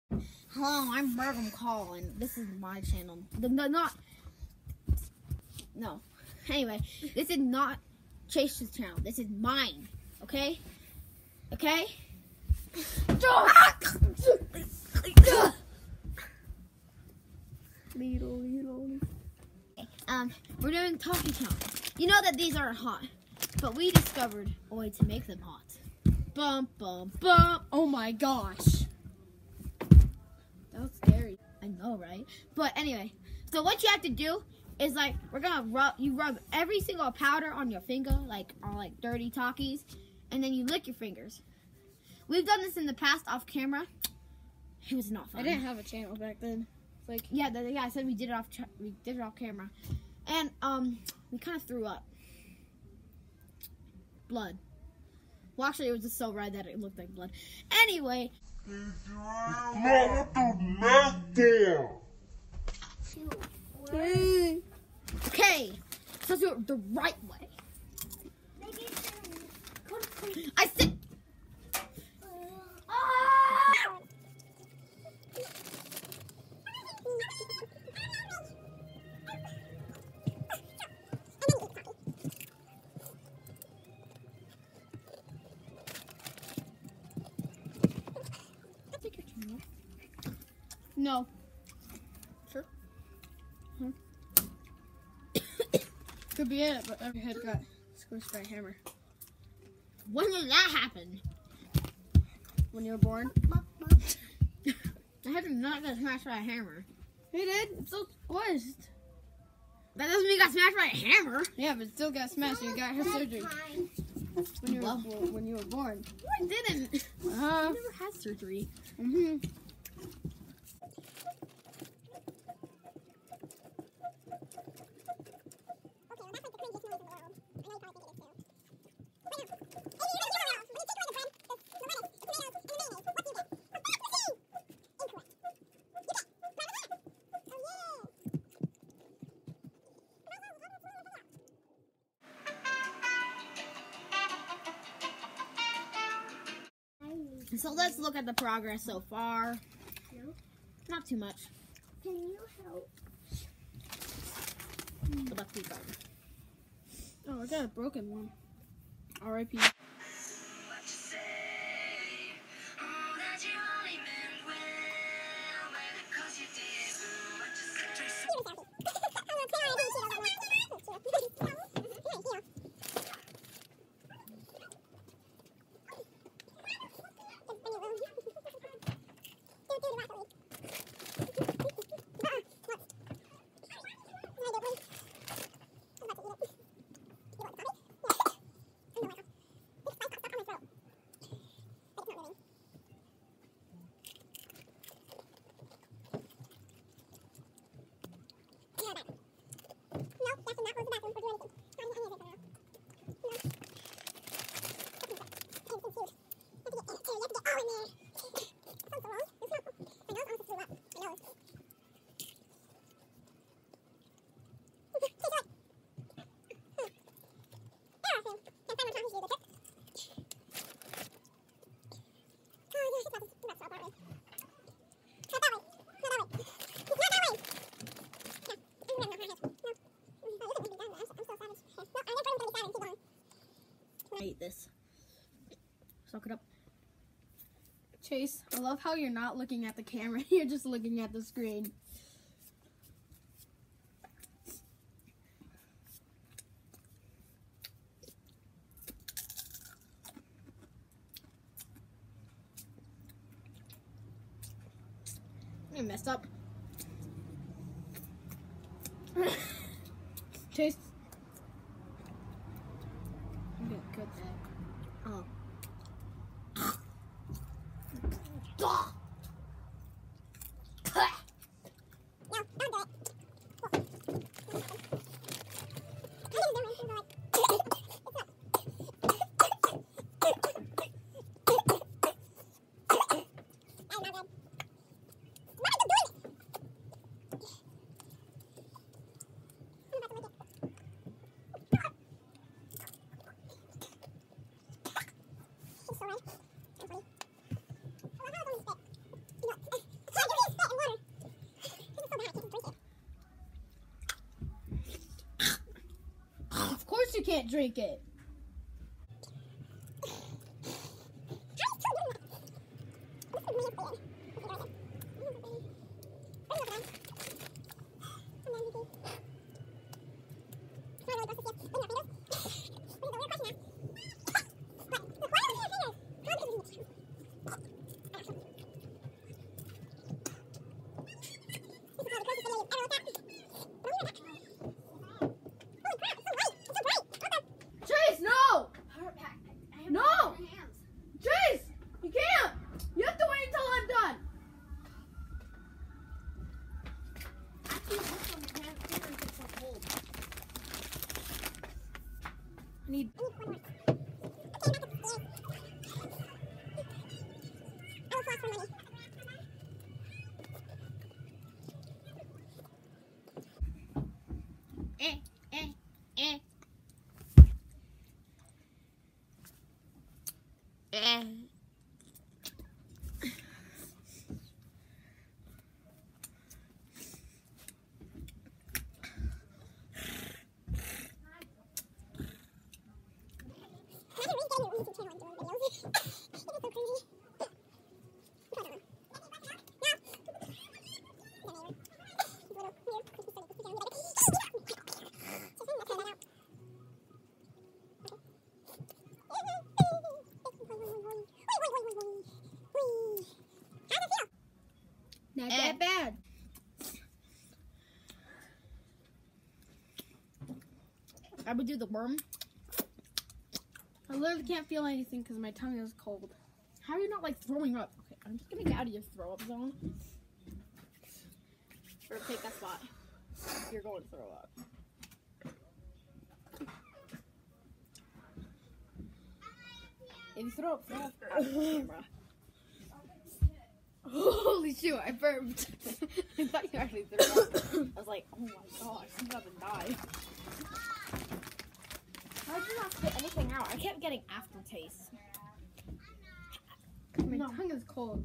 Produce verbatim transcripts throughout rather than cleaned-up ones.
Hello, I'm Mergum Call, and this is my channel. The, the not no. Anyway, this is not Chase's channel. This is mine. Okay? Okay? Um, we're doing talkie challenge. You know that these aren't hot, but we discovered a way to make them hot. Bum bum bum. Oh my gosh. That was scary. I know, right? But anyway, so what you have to do is like we're gonna rub you rub every single powder on your finger, like on like dirty talkies, and then you lick your fingers. We've done this in the past off camera. It was not fun. I didn't have a channel back then. Like yeah, the, yeah, I said we did it off we did it off camera, and um we kind of threw up blood. Well, actually, it was just so red that it looked like blood. Anyway. Okay, so let's do it the right way. I said. No. Sure. Hmm. Could be it, but every head got squished by a hammer. When did that happen? When you were born? I had to not get smashed by a hammer. You did? It's so squished. That doesn't mean you got smashed by a hammer. Yeah, but it still got smashed and you got her surgery. When you were, well, when you were born. No, I didn't. Uh-huh. I never had surgery. Mm-hmm. So let's look at the progress so far. No. Not too much. Can you help? The left feet button. Oh, I got a broken one. R I P I hate this. Suck it up. Chase, I love how you're not looking at the camera. You're just looking at the screen. You messed up. Chase. I'm gonna cut that. Oh. can't drink it. Chase, no! No! Chase, you can't! You have to wait until I'm done. I need. Eh, eh, eh. Eh. Not Eh. that bad. I would do the worm. I literally can't feel anything because my tongue is cold. How are you not like throwing up? Okay, I'm just gonna get out of your throw up zone. Or take that spot. You're going to throw up. If you throw up, throw up off the camera. Holy shoot, I burped. I thought you actually threw up. I was like, oh my gosh, I'm about to die. How did you not spit anything out? I kept getting aftertaste. My No. tongue is cold.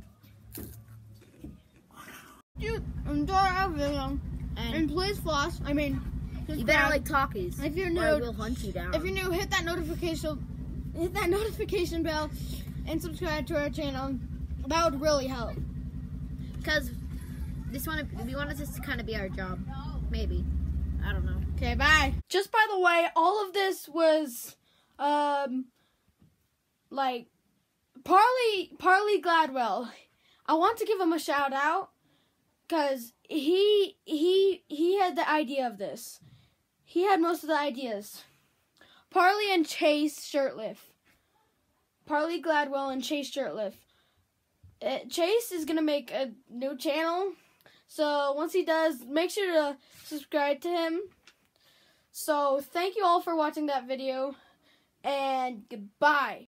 Dude, Enjoy our video. And and please floss. I mean, you better like talkies. if you're or I new, will hunt you down. if you're new, hit that notification, hit that notification bell, and subscribe to our channel. That would really help. Because this one, we want this to kind of be our job. Maybe. I don't know. Okay, bye. Just by the way, all of this was, um, like, Parley, Parley Gladwell. I want to give him a shout out because he, he, he had the idea of this. He had most of the ideas. Parley and Chase Shirtliff. Parley Gladwell and Chase Shirtliff. Uh, Chase is going to make a new channel. So once he does, make sure to subscribe to him. So thank you all for watching that video. And goodbye.